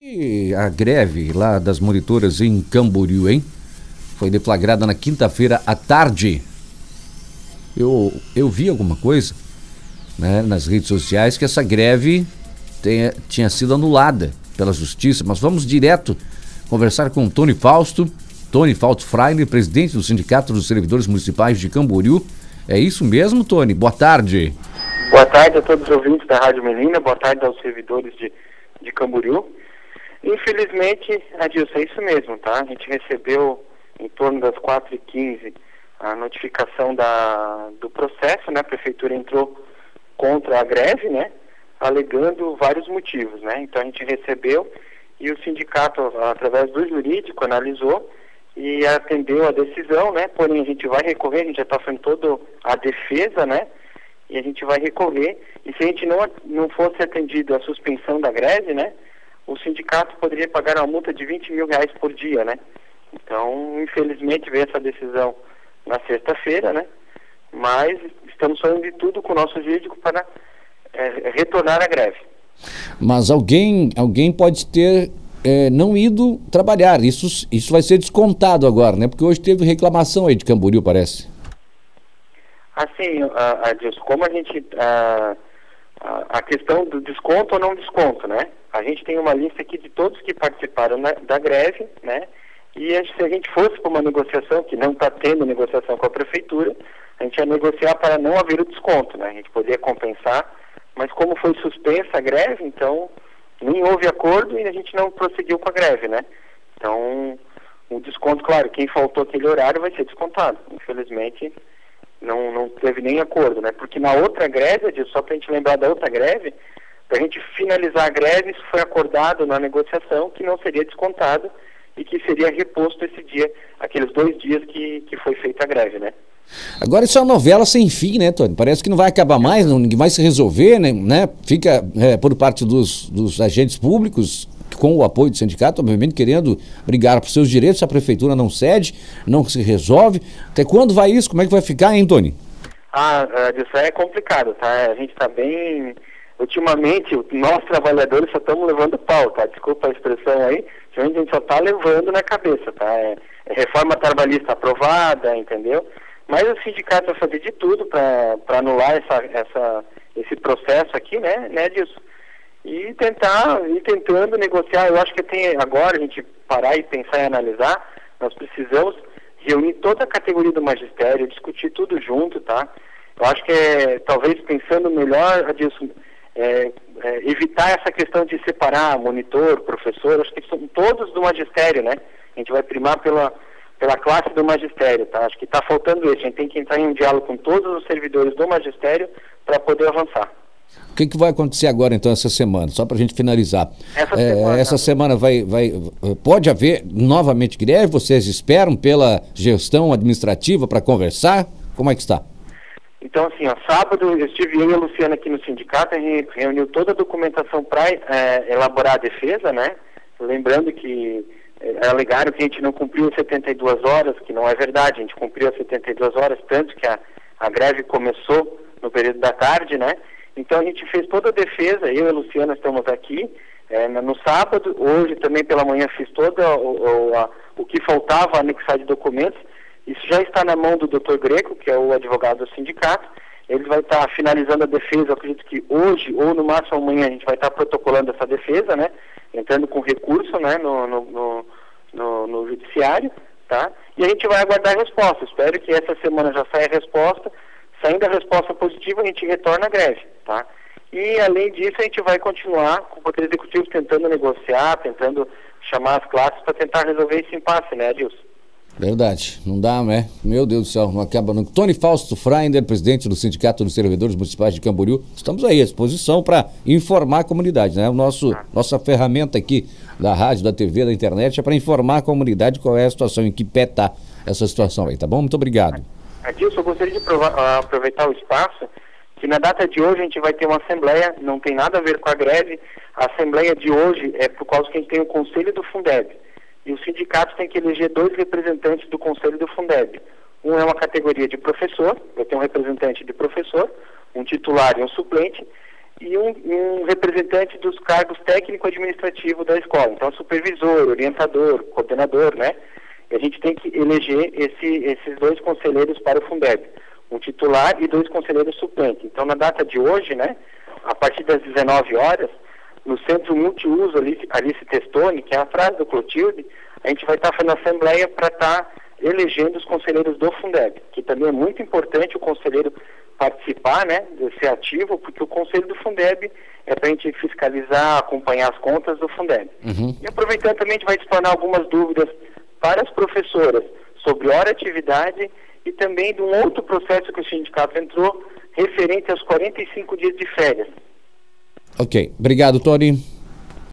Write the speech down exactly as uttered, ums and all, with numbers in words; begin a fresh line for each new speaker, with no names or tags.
E a greve lá das monitoras em Camboriú, hein? Foi deflagrada na quinta-feira à tarde. Eu, eu vi alguma coisa, né, nas redes sociais que essa greve tenha, tinha sido anulada pela justiça, mas vamos direto conversar com Tony Fausto, Tony Fausto Freiner, presidente do Sindicato dos Servidores Municipais de Camboriú. É isso mesmo, Tony? Boa tarde.
Boa tarde a todos os ouvintes da Rádio Melina, boa tarde aos servidores de, de Camboriú. Infelizmente, Adilson, é isso mesmo, tá? A gente recebeu em torno das quatro e quinze a notificação da, do processo, né? A prefeitura entrou contra a greve, né? Alegando vários motivos, né? Então a gente recebeu e o sindicato, através do jurídico, analisou e atendeu a decisão, né? Porém, a gente vai recorrer, a gente já está fazendo toda a defesa, né? E a gente vai recorrer, e se a gente não, não fosse atendido a suspensão da greve, né? O sindicato poderia pagar uma multa de vinte mil reais por dia, né? Então, infelizmente, veio essa decisão na sexta-feira, né? Mas estamos fazendo de tudo com o nosso jurídico para é, retornar à greve.
Mas alguém, alguém pode ter é, não ido trabalhar, isso, isso vai ser descontado agora, né? Porque hoje teve reclamação aí de Camboriú, parece.
Assim, a, a, como a gente... A, a questão do desconto ou não desconto, né? A gente tem uma lista aqui de todos que participaram na, da greve, né? E se a gente fosse para uma negociação, que não está tendo negociação com a prefeitura, a gente ia negociar para não haver o desconto, né? A gente poderia compensar, mas como foi suspensa a greve, então nem houve acordo e a gente não prosseguiu com a greve, né? Então, o desconto, claro, quem faltou aquele horário vai ser descontado. Infelizmente, não, não teve nem acordo, né? Porque na outra greve, só para a gente lembrar da outra greve, para a gente finalizar a greve, isso foi acordado na negociação que não seria descontado e que seria reposto esse dia, aqueles dois dias que, que foi feita a greve, né?
Agora isso é uma novela sem fim, né, Tony? Parece que não vai acabar mais, não, ninguém vai se resolver, né? né? Fica é, por parte dos, dos agentes públicos, com o apoio do sindicato, obviamente querendo brigar por seus direitos, se a prefeitura não cede, não se resolve. Até quando vai isso? Como é que vai ficar, hein, Tony?
Ah, isso é complicado, tá? A gente está bem... Ultimamente, nós trabalhadores só estamos levando pau, tá? Desculpa a expressão aí, a gente só está levando na cabeça, tá? É, é reforma trabalhista aprovada, entendeu? Mas o sindicato vai fazer de tudo para anular essa, essa, esse processo aqui, né, né, disso. E tentar, ir tentando negociar. Eu acho que tem agora a gente parar e pensar e analisar, nós precisamos reunir toda a categoria do magistério, discutir tudo junto, tá? Eu acho que é, talvez pensando melhor, Adilson, é, é, evitar essa questão de separar monitor, professor, acho que são todos do magistério, né? A gente vai primar pela, pela classe do magistério, tá? Acho que está faltando isso, a gente tem que entrar em um diálogo com todos os servidores do magistério para poder avançar.
O que, que vai acontecer agora, então, essa semana? Só para a gente finalizar. Essa, é, semana, essa semana vai, vai... Pode haver novamente greve? Vocês esperam pela gestão administrativa para conversar? Como é que está?
Então, assim, ó, sábado eu estive eu e a Luciana aqui no sindicato, a gente reuniu toda a documentação para é, elaborar a defesa, né? Lembrando que é, alegaram que a gente não cumpriu as setenta e duas horas, que não é verdade, a gente cumpriu as setenta e duas horas, tanto que a, a greve começou no período da tarde, né? Então a gente fez toda a defesa, eu e a Luciana estamos aqui é, no sábado, hoje também pela manhã fiz todo o, o, a, o que faltava anexar de documentos. Isso já está na mão do doutor Greco, que é o advogado do sindicato. Ele vai estar finalizando a defesa, eu acredito que hoje ou no máximo amanhã a gente vai estar protocolando essa defesa, né? Entrando com recurso, né, no, no, no, no, no judiciário, tá? E a gente vai aguardar a resposta. Espero que essa semana já saia a resposta. Saindo a resposta positiva, a gente retorna à greve, tá? E, além disso, a gente vai continuar com o Poder Executivo tentando negociar, tentando chamar as classes para tentar resolver esse impasse, né, Adilson?
Verdade, não dá, né? Meu Deus do céu, não acaba nunca. Tony Fausto Freiner, presidente do Sindicato dos Servidores Municipais de Camboriú, estamos aí à disposição para informar a comunidade, né? O nosso, ah. Nossa ferramenta aqui da rádio, da T V, da internet é para informar a comunidade qual é a situação, em que pé está essa situação aí, tá bom? Muito obrigado.
Adilson, eu gostaria de provar, aproveitar o espaço, que na data de hoje a gente vai ter uma assembleia, não tem nada a ver com a greve. A assembleia de hoje é por causa que a gente tem o Conselho do Fundeb. E os sindicatos têm que eleger dois representantes do Conselho do Fundeb. Um é uma categoria de professor, vai ter um representante de professor, um titular e um suplente, e um, um representante dos cargos técnico-administrativos da escola. Então, supervisor, orientador, coordenador, né? E a gente tem que eleger esse, esses dois conselheiros para o Fundeb, um titular e dois conselheiros suplentes. Então, na data de hoje, né, a partir das dezenove horas, no Centro Multiuso Alice, Alice Testoni, que é a frase do Clotilde, a gente vai estar fazendo assembleia para estar elegendo os conselheiros do Fundeb, que também é muito importante o conselheiro participar, né, de ser ativo, porque o conselho do Fundeb é para a gente fiscalizar, acompanhar as contas do Fundeb.
Uhum.
E aproveitando também, a gente vai explanar algumas dúvidas para as professoras sobre hora e atividade e também de um outro processo que o sindicato entrou, referente aos quarenta e cinco dias de férias.
Ok. Obrigado, Tony.